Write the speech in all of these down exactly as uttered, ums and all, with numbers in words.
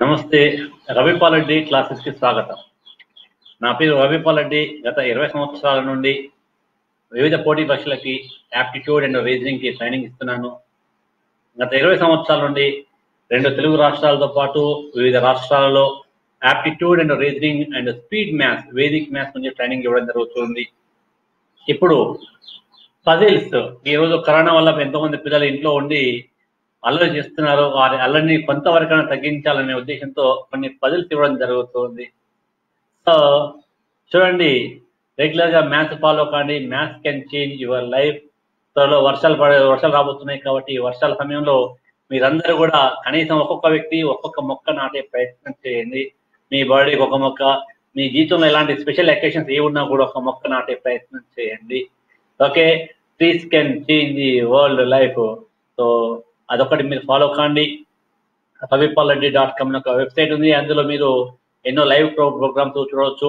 నమస్తే, రవిపాల్ రెడ్డి క్లాసెస్కి స్వాగతం. నా పేరు రవిపాల్ రెడ్డి. గత ఇరవై సంవత్సరాల నుండి వివిధ పోటీ పరీక్షలకి యాప్టిట్యూడ్ అండ్ రీజనింగ్కి ట్రైనింగ్ ఇస్తున్నాను. గత ఇరవై సంవత్సరాల నుండి రెండు తెలుగు రాష్ట్రాలతో పాటు వివిధ రాష్ట్రాలలో aptitude and reasoning and speed maths, Vedic maths నుంచి ట్రైనింగ్ ఇవ్వడం జరుగుతుంది. ఇప్పుడు పజిల్స్, ఈరోజు కరోనా వల్ల ఎంతోమంది పిల్లలు ఇంట్లో ఉండి అల్లరి చేస్తున్నారు. వారి అల్లరిని కొంతవరకైనా తగ్గించాలనే ఉద్దేశంతో కొన్ని పజిల్స్ ఇవ్వడం జరుగుతుంది. సో చూడండి, రెగ్యులర్గా మ్యాథ్స్ ఫాలో కానీ, maths can change your life. త్వరలో వర్షాలు పడే వర్షాలు రాబోతున్నాయి కాబట్టి వర్షాల సమయంలో మీరందరూ కూడా కనీసం ఒక్కొక్క వ్యక్తి ఒక్కొక్క మొక్క నాటే ప్రయత్నం చేయండి. మీ బర్త్డేకి ఒక మొక్క, మీ జీవితంలో ఎలాంటి స్పెషల్ అకేషన్స్ ఏ ఉన్నా కూడా ఒక మొక్క నాటే ప్రయత్నం చేయండి. Okay, trees can change the world life. So అదొకటి మీరు ఫాలో కాండి. రవిపాల్ రెడ్డి డాట్ కామ్ ఒక వెబ్సైట్ ఉంది, అందులో మీరు ఎన్నో లైవ్ ప్రో ప్రోగ్రామ్స్ చూడవచ్చు.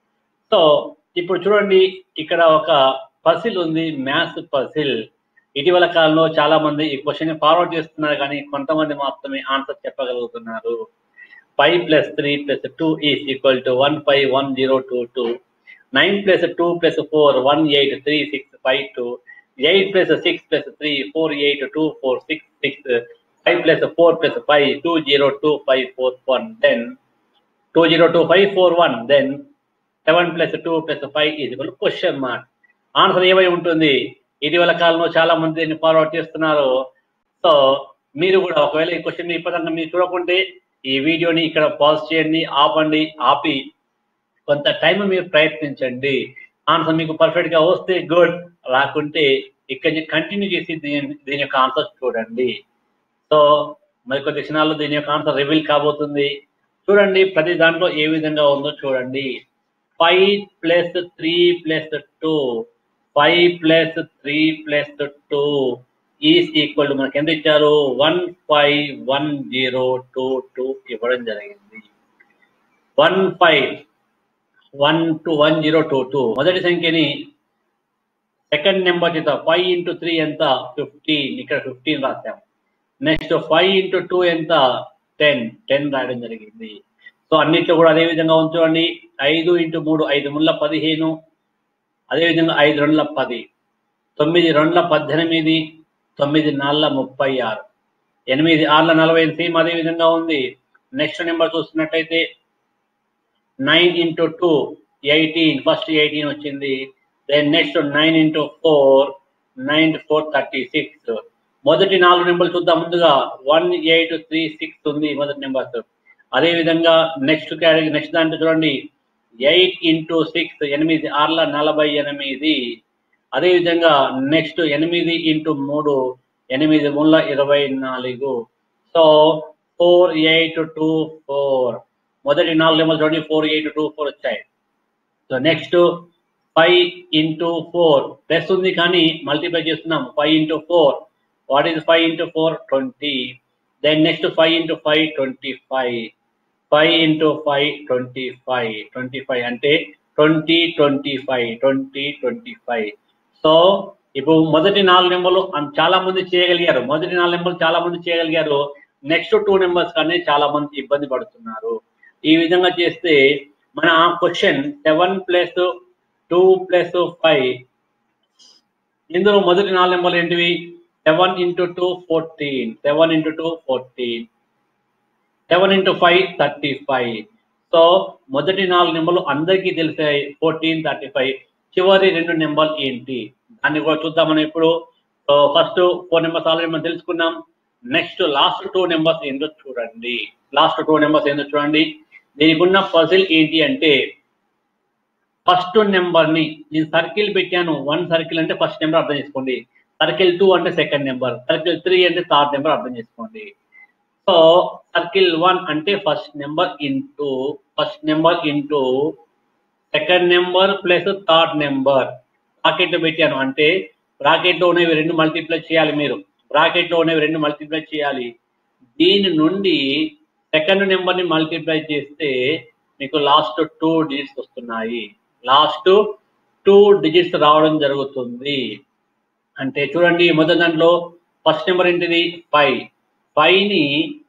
సో ఇప్పుడు చూడండి, ఇక్కడ ఒక పజిల్ ఉంది, మ్యాథ్స్ పజిల్. ఇటీవల కాలంలో చాలా మంది ఈ క్వశ్చన్ ఫార్వర్డ్ చేస్తున్నారు, కానీ కొంతమంది మాత్రమే ఆన్సర్ చెప్పగలుగుతున్నారు. Five plus three plus two is equal to one five one zero two two. Nine plus two plus four one eight three six five two. Eight plus six plus three four eight two four six six. Five plus four plus five two zero two five four one. Then two zero two five four one. Then seven plus two plus five is equal question mark. Answer ఏమై ఉంటుంది? ఇటీవల కాలంలో చాలా మంది దీన్ని forward చేస్తున్నారు. So మీరు కూడా ఒకవేళ ఈ క్వశ్చన్ ఇప్పటిదాకా మీరు చూడకుంటే ఈ వీడియోని ఇక్కడ పాజ్ చేయండి, ఆపండి. ఆపి కొంత టైం మీరు ప్రయత్నించండి. ఆన్సర్ మీకు పర్ఫెక్ట్ గా వస్తే గుడ్, రాకుంటే ఇక్కడ నుంచి కంటిన్యూ చేసి దీని దీని యొక్క ఆన్సర్ చూడండి. సో మరికొద్ది క్షణాల్లో దీని యొక్క ఆన్సర్ రివీల్ కాబోతుంది. చూడండి ప్రతి దాంట్లో ఏ విధంగా ఉందో చూడండి. Five plus three plus two, five plus three plus two is equal to మనకి ఎంత ఇచ్చారు? One five one zero two two ఇవ్వడం జరిగింది. One five one two one zero two two మొదటి సంఖ్యని సెకండ్ నెంబర్ చేత ఫైవ్ ఇంటూ త్రీ ఎంత? Fifteen. ఇక్కడ ఫిఫ్టీన్ రాసాం. నెక్స్ట్ ఫైవ్ ఇంటూ టూ ఎంత? టెన్. టెన్ రాయడం జరిగింది. సో అన్నిట్లో కూడా అదే విధంగా ఉంచండి. ఐదు ఇంటూ మూడు, ఐదు ముళ్ళ పదిహేను. అదేవిధంగా ఐదు రెండుల పది. తొమ్మిది రెండుల పద్దెనిమిది. తొమ్మిది నాలుగుల ముప్పై ఆరు. ఎనిమిది ఆరుల నలభై. సేమ్ అదే విధంగా ఉంది. నెక్స్ట్ నెంబర్ చూస్తున్నట్టయితే nine into two eighteen. First eighteen వచ్చింది. Then next nine into four, nine four thirty six. మొదటి నాలుగు నెంబర్లు చూద్దాం. ముందుగా వన్ ఎయిట్ త్రీ సిక్స్ ఉంది మొదటి నెంబర్స్. అదేవిధంగా నెక్స్ట్ క్యాటగిరీ నెక్స్ట్ దాంట్లో చూడండి, ఎయిట్ ఇంటూ సిక్స్, ఎనిమిది ఆరుల నలభై ఎనిమిది. అదేవిధంగా నెక్స్ట్ ఎనిమిది ఇంటూ మూడు, ఎనిమిది మూల ఇరవై నాలుగు. So four eight two four. మొదటి నాలుగు నెంబర్లు చూడండి, ఫోర్ ఎయిట్ టూ ఫోర్ వచ్చాయి. So next five into four plus ఉంది కానీ మల్టిప్లై చేస్తున్నాం. Five into four, what is five into four? Twenty. Then next five into five twenty five. Five into five twenty five. Twenty five అంటే twenty twenty five twenty twenty five. So ఇప్పుడు మొదటి నాలుగు నెంబర్లు చాలా మంది చేయగలిగారు. మొదటి నాలుగు నెంబర్లు చాలా మంది చేయగలిగారు. నెక్స్ట్ టూ నెంబర్స్ కానీ చాలా మంది ఇబ్బంది పడుతున్నారు. ఈ విధంగా చేస్తే మన question seven plus two plus five. ఇందులో మొదటి నాలుగు నెంబర్లు ఏంటివి? Seven into two fourteen. Seven into two fourteen. Seven into five thirty five. So మొదటి నాలుగు నెంబర్లు అందరికీ తెలిసాయి, ఫోర్టీన్ థర్టీ ఫైవ్. చివరి రెండు నెంబర్లు ఏంటి దాన్ని కూడా చూద్దాం మనం ఇప్పుడు. So first four numbers already మనం తెలుసుకున్నాం. నెక్స్ట్ లాస్ట్ టూ నెంబర్స్ ఏంటో చూడండి. లాస్ట్ టూ నెంబర్స్ ఏంటో చూడండి. దీనికి ఉన్న పజిల్ ఏంటి అంటే, ఫస్ట్ నెంబర్ ని నేను సర్కిల్ పెట్టాను. వన్ సర్కిల్ అంటే ఫస్ట్ నెంబర్ అర్థం చేసుకోండి. సర్కిల్ టూ అంటే సెకండ్ నెంబర్. సర్కిల్ త్రీ అంటే థర్డ్ నెంబర్ అర్థం చేసుకోండి. సో సర్కిల్ వన్ అంటే first number into first number into second number plus third number. Bracket లో పెట్టాను అంటే బ్రాకెట్ లో ఉన్నవి రెండు మల్టిప్లై చేయాలి. మీరు బ్రాకెట్ లో ఉన్నవి రెండు మల్టిప్లై చేయాలి. దీని నుండి సెకండ్ నెంబర్ ని మల్టిప్లై చేస్తే మీకు లాస్ట్ టూ డిజిట్స్ వస్తున్నాయి. లాస్ట్ టూ డిజిట్స్ రావడం జరుగుతుంది. అంటే చూడండి, మొదటి దాంట్లో ఫస్ట్ నెంబర్ ఏంటిది? ఫైవ్. ఫైవ్ ని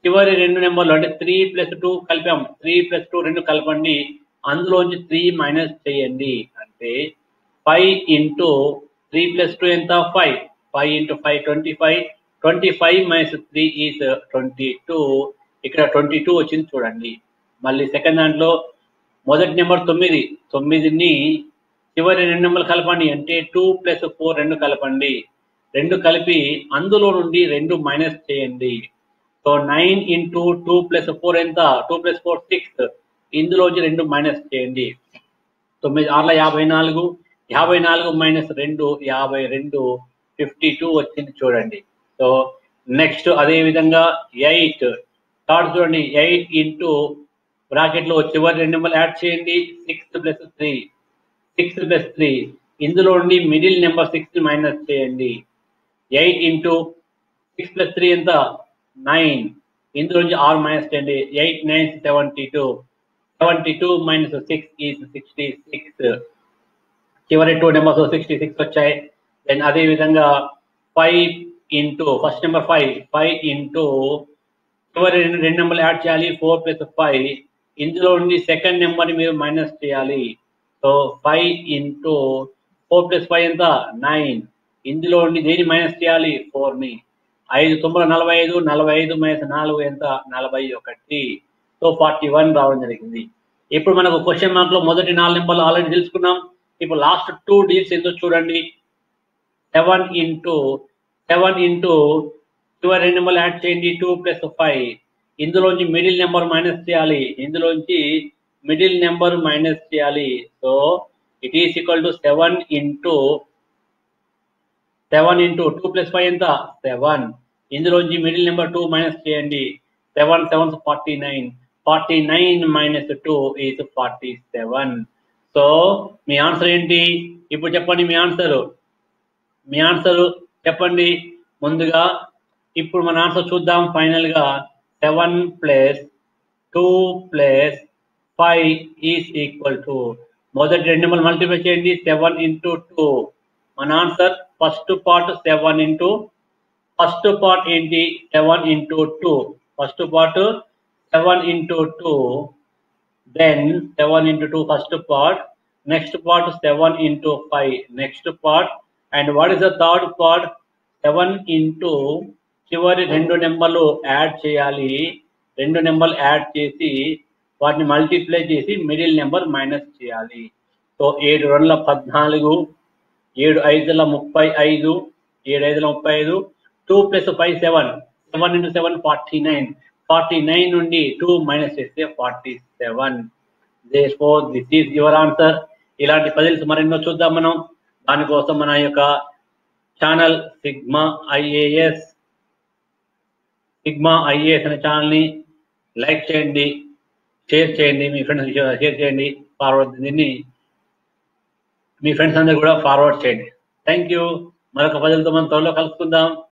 చివరి రెండు నెంబర్లు అంటే త్రీ ప్లస్ టూ కలిపాం, త్రీ ప్లస్ టూ రెండు కలపండి, అందులోంచి త్రీ మైనస్ చేయండి. అంటే five into three plus two ఎంత? Five. Five into five twenty five, twenty five minus three is twenty two. ఇక్కడ ట్వంటీ టూ వచ్చింది చూడండి. మళ్ళీ సెకండ్ దాంట్లో మొదటి నెంబర్ తొమ్మిది, తొమ్మిదిని చివరి రెండు నెంబర్లు కలపండి, అంటే టూ ప్లస్ ఫోర్ రెండు కలపండి, రెండు కలిపి అందులో నుండి రెండు మైనస్ చేయండి. So nine into two plus four ఎంత? టూ ప్లస్ ఫోర్ సిక్స్, ఇందులోంచి రెండు మైనస్ చేయండి. తొమ్మిది ఆరుల యాభై నాలుగు, యాభై నాలుగు మైనస్ రెండు యాభై రెండు, ఫిఫ్టీ టూ వచ్చింది చూడండి. సో నెక్స్ట్ అదే విధంగా ఎయిట్, థర్డ్ చూడండి, ఎయిట్ ఇంటూ బ్రాకెట్లో చివరి రెండు నెంబర్లు యాడ్ చేయండి, six plus three, six plus three, ఇందులో నుండి మిడిల్ నెంబర్ సిక్స్ మైనస్ చేయండి. Eight into six plus three ఎంత? నైన్, ఇందులో నుంచి ఆరు మైనస్ చేయండి. Eight nine seventy two, seventy two minus six is sixty six. చివరి టూ నెంబర్స్ సిక్స్టీ సిక్స్ వచ్చాయి. దెన్ అదే విధంగా five into first number five, five into చివరి రెండు రెండు నెంబర్లు యాడ్ చేయాలి, ఫోర్ ప్లస్ ఫైవ్, ఇందులో నుండి సెకండ్ నెంబర్ని మీరు మైనస్ చేయాలి. So five into four plus five ఎంత? నైన్, ఇందులో నుండి దేని మైనస్ చేయాలి? ఫోర్ని. ఐదు తొమ్మిది నలభై ఐదు, నలభై ఐదు మైనస్ నాలుగు ఎంత? నలభై ఒకటి. సో ఫార్టీ వన్ రావడం జరిగింది. ఇప్పుడు మనకు క్వశ్చన్ మార్క్ లో మొదటి నాలుగు నెంబర్లు ఆల్రెడీ తెలుసుకున్నాం. ఇప్పుడు లాస్ట్ టూ డిజిట్స్ ఎంతో చూడండి. సెవెన్ ఇంటూ సెవెన్ ఇంటూ చివరి రెండు నెంబర్లు యాడ్ చేయండి, టూ ప్లస్ ఫైవ్, ఇందులోంచి మిడిల్ నెంబర్ మైనస్ చేయాలి, ఇందులోంచి మిడిల్ నెంబర్ మైనస్ చేయాలి. So it is equal to seven into seven into two plus five ఎంత? సెవెన్, ఇందులోంచి మిడిల్ నెంబర్ టూ మైనస్ చేయండి, seven seven forty nine, forty nine minus two is forty seven. So మీ answer ఏంటి? ఇప్పుడు చెప్పండి మీ answer, మీ answer చెప్పండి ముందుగా. ఇప్పుడు మన ఆన్సర్ చూద్దాం ఫైనల్ గా. Seven plus two plus five is equal to, మొదటి రెండు నెంబర్లు మల్టిప్లై చేయండి, సెవెన్ ఇంటూ టూ. మన answer first part seven into first part ఏంటి? Seven into two. First part seven into two, then seven into two first part, next part seven into five next part, and what is the third part? Seven into చివరి రెండు నెంబర్లు add చేయాలి, రెండు నెంబర్లు add చేసి వాటిని multiply చేసి middle number minus చేయాలి. సో ఏడు రెండుల పద్నాలుగు, ఏడు ఐదుల ముప్పై ఐదు, ఏడు ఐదుల ముప్పై ఐదు, two plus five seven, seven into seven forty nine, forty nine నుండి టూ మైనస్ చేస్తే forty seven. Therefore this is your answer. ఇలాంటి పజిల్స్ మరెన్నో చూద్దాం మనం. దానికోసం మన యొక్క channel Sigma IAS Sigma IAS అనే ఛానల్ని లైక్ చేయండి, షేర్ చేయండి, మీ ఫ్రెండ్స్ షేర్ చేయండి, ఫార్వర్డ్ దీన్ని మీ ఫ్రెండ్స్ అందరూ కూడా ఫార్వర్డ్ చేయండి. Thank you. మరొక పజిల్తో మనం త్వరలో కలుసుకుందాం.